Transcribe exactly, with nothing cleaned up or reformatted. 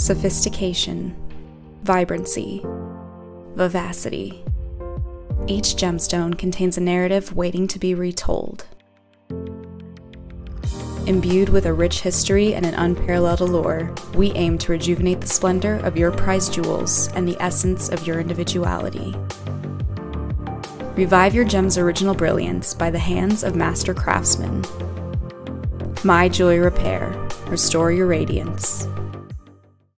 sophistication, vibrancy, vivacity. Each gemstone contains a narrative waiting to be retold. Imbued with a rich history and an unparalleled allure, we aim to rejuvenate the splendor of your prized jewels and the essence of your individuality. Revive your gem's original brilliance by the hands of Master Craftsmen. My Jewelry Repair. Restore your radiance.